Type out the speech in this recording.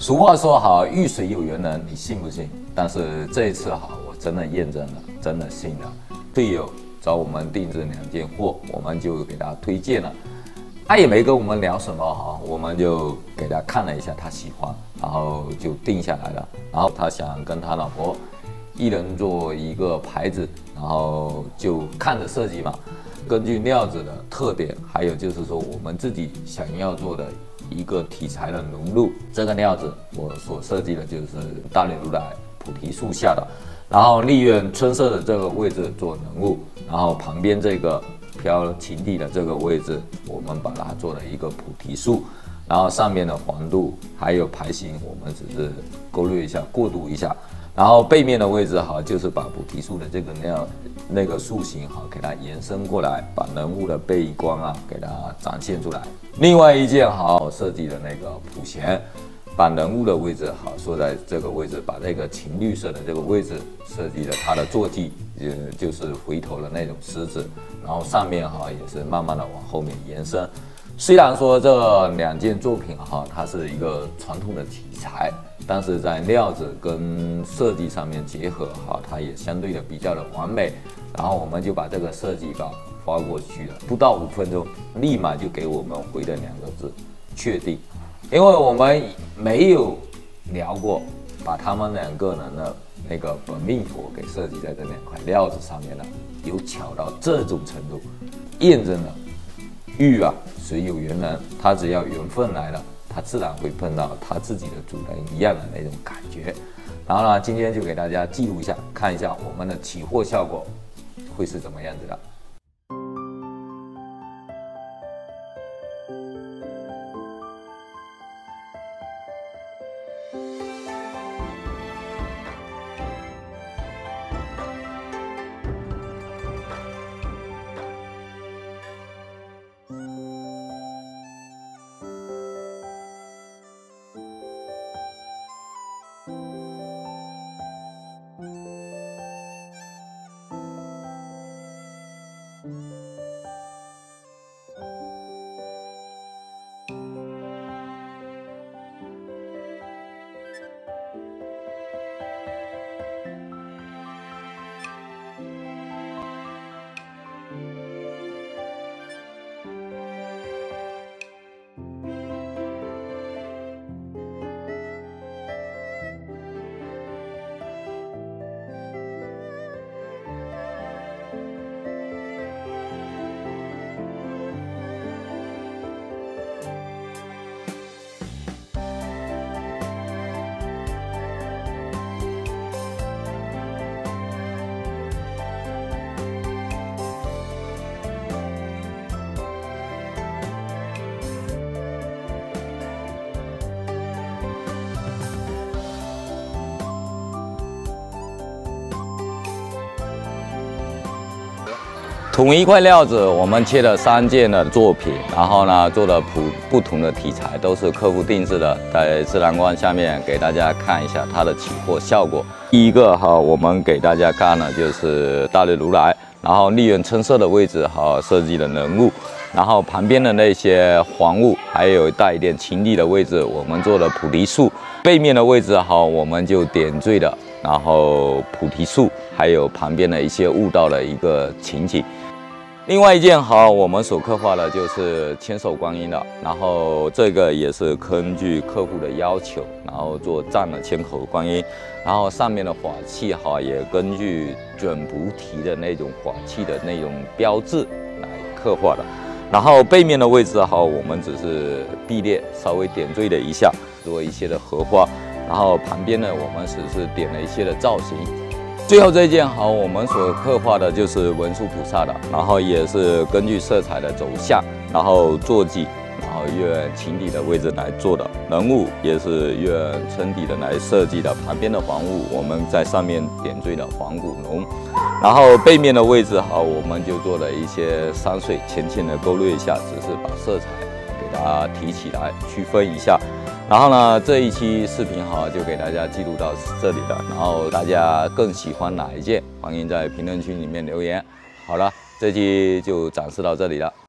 俗话说好，遇水有缘人，你信不信？但是这一次好，我真的验证了，真的信了。队友找我们定制2件货，我们就给他推荐了。他也没跟我们聊什么哈，我们就给他看了一下，他喜欢，然后就定下来了。然后他想跟他老婆一人做一个牌子，然后就看着设计嘛，根据料子的特点，还有就是说我们自己想要做的一个题材的融入。这个料子我所设计的就是大理如来菩提树下的，然后利用春色的这个位置做人物，然后旁边这个飘晴地的这个位置，我们把它做了一个菩提树，然后上面的黄度还有牌型，我们只是勾勒一下、过渡一下。然后背面的位置好，就是把菩提树的这个那个树形好，给它延伸过来，把人物的背光啊给它展现出来。另外一件好设计的那个谱弦，把人物的位置好说在这个位置，把这个青绿色的这个位置设计了它的坐骑，就是回头的那种狮子，然后上面哈也是慢慢的往后面延伸。虽然说这2件作品哈，它是一个传统的题材，但是在料子跟设计上面结合哈，它也相对的比较的完美。然后我们就把这个设计稿发过去了，不到5分钟，立马就给我们回了2个字：确定。因为我们没有聊过，把他们2个人的那个本命佛给设计在这2块料子上面了，有巧到这种程度，验证了遇啊水有缘人，他只要缘分来了，他自然会碰到他自己的主人一样的那种感觉。然后呢，今天就给大家记录一下，看一下我们的起货效果会是怎么样子的。同一块料子，我们切了3件的作品，然后呢做了不同的题材，都是客户定制的。在自然光下面给大家看一下它的起货效果。第一个哈，我们给大家看的就是大理如来，然后利用春色的位置哈设计的人物，然后旁边的那些黄物，还有带一点青绿的位置，我们做了菩提树。背面的位置哈，我们就点缀的，然后菩提树，还有旁边的一些悟道的一个情景。另外一件好，我们所刻画的就是千手观音的，然后这个也是根据客户的要求，然后做站的千手观音，然后上面的法器哈也根据准菩提的那种法器的那种标志来刻画的。然后背面的位置哈，我们只是壁列稍微点缀了一下，做一些的荷花，然后旁边呢我们只是点了一些的造型。最后这一件好，我们所刻画的就是文殊菩萨的，然后也是根据色彩的走向，然后坐骑，然后用琴底的位置来做的，人物也是用春底的来设计的，旁边的黄物我们在上面点缀了黄骨龙，然后背面的位置好，我们就做了一些山水，浅浅的勾勒一下，只是把色彩给它提起来区分一下。然后呢，这一期视频好就给大家记录到这里了。然后大家更喜欢哪一件，欢迎在评论区里面留言。好了，这期就展示到这里了。